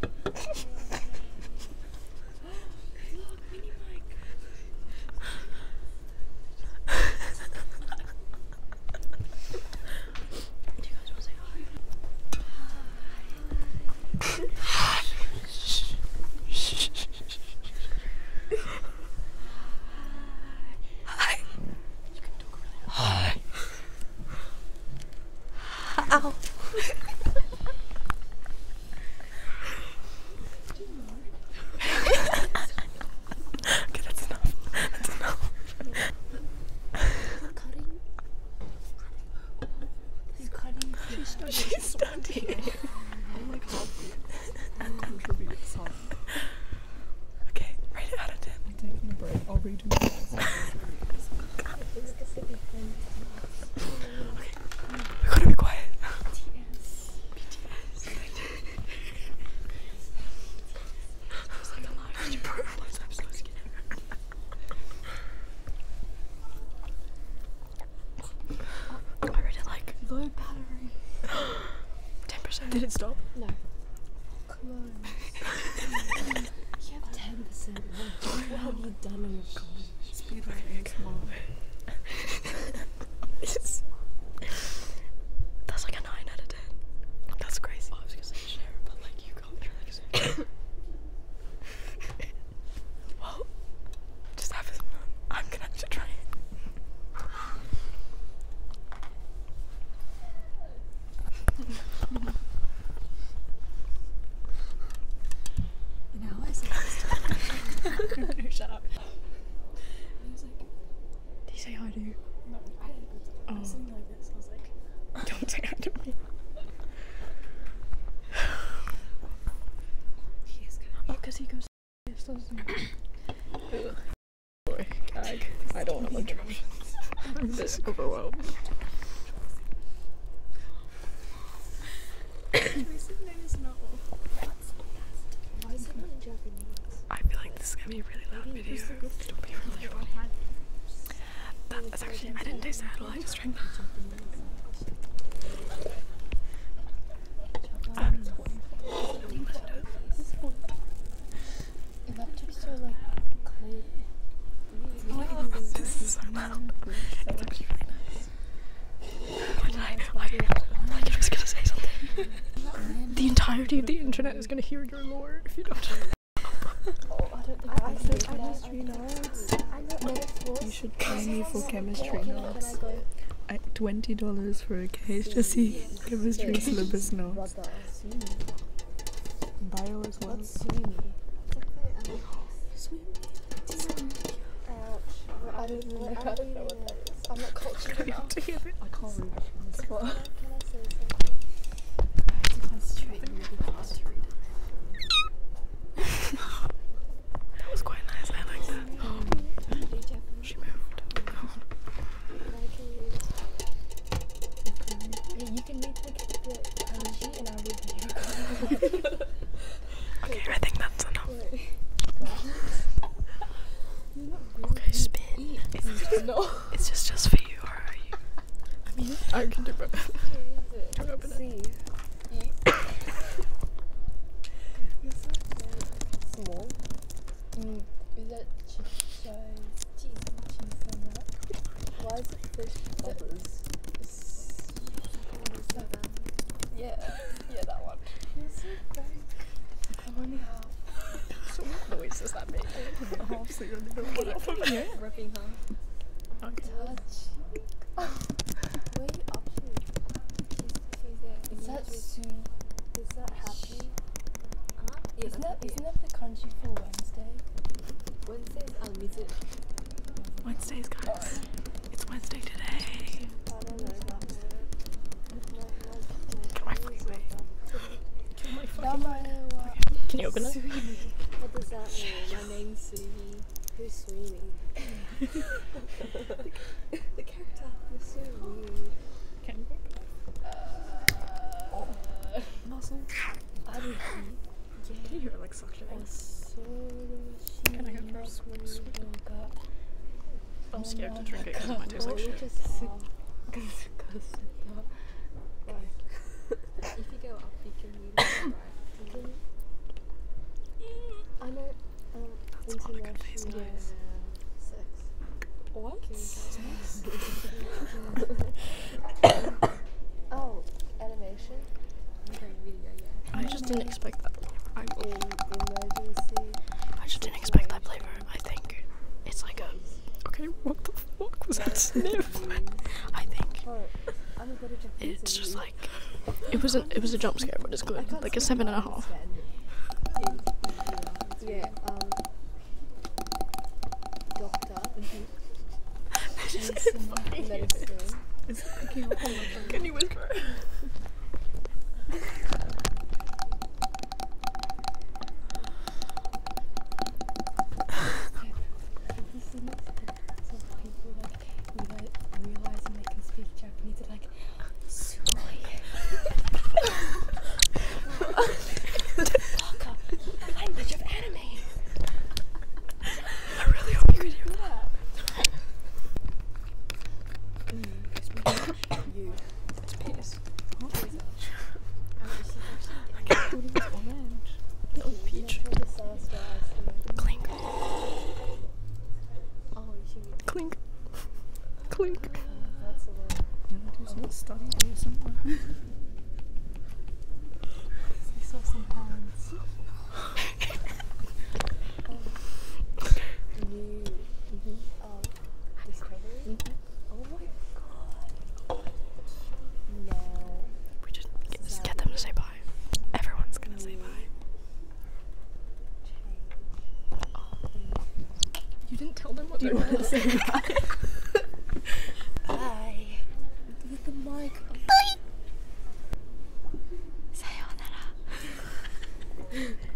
Ow. Okay, that's enough. That's enough. Cutting? He's cutting. She's studying. I'm like half and contribute some. Okay, rate it out of 10. I'm taking a break. I'll redo my lessons. Okay, we gotta be quiet. I read it like Low battery. 10%. Did it stop? No. Close. You have 10%. What have you done on your phone? Speed rating, come on. That's like a 9 out of 10. That's crazy. I was gonna say share, but like you can't really say. Well, just have some fun. I'm gonna have to try it. Now I said No, shut up. I was like, Did you say hi to you? no, I didn't. I was sitting like this. I was like, Don't say hi to me. he is gonna. Oh, because he goes this, doesn't he? Boy, gag. I don't want interruptions. I'm this overwhelmed. His name is no. Why is it not in Japanese? I feel like this is gonna be a really loud video. It'll be really funny. That's actually, I didn't taste that. I just drank that. That looks so like clear. This is so loud. It's actually really nice. Why did I was gonna say something. The entirety of the internet is gonna hear your lore if you don't. Oh, I don't think I said chemistry notes. You should pay me for chemistry notes. At $20 for a case, just see chemistry syllabus notes. Bio as well. I don't know what that is. I'm not cultured enough. I can't read it from this spot. Can I say something? I have to concentrate really fast to read it. That was quite nice. I like that. She moved. Yeah, you can read the kanji and I'll read the hieroglyph. Okay, I think that's enough. Okay, spin. No. It's just for you, or are you? I mean, I can do both. Don't open it. See. Small. Is that cheese? Why is it fish bubbles? Yeah, that one. I'm only half. So what noise does that make? Half, so you're only going to put it from here. Ripping half. Okay. Where are you up to? Is that sweet? Is that happy? Yeah, isn't that the kanji for Wednesday? Wednesdays, is it? Wednesdays, guys. It's Wednesday today. I don't know that word. Get my freeway. Get my fucking What Can you open it? does that mean? My name's Suimi. Who's Suimi? The character was so weird. Can you open it? Muscle. I didn't Can you hear it like suctioning? Can I go first? I'm scared to drink it because it might taste like shit. If you go up, you can read it right. not a good face. Sex. What? Oh, animation. Okay, video. Yeah. I just didn't expect that. In emergency. I just didn't expect that flavor. I think it's like a. Okay, what the fuck was that sniff? I think Oh, I'm a good at Japanese. it's just like it was a jump scare, but it's good. Like a 7.5. Yeah. Doctor. Medicine. Is it picking up on the phone? Can you whisper? Realizing they can speak Japanese, they're like, the language of anime. I really hope you can hear that. You. It's piss. I thought it was orange. No, peach. Clink. Oh, you should be. Clink. Clink. That's a lot. You wanna do some study or something? I saw some hands. New. Discovery. Oh my god. Now. We just get them to say bye. Everyone's gonna say bye. You didn't tell them what they wanted to say bye. Bye. With the mic. Sayonara.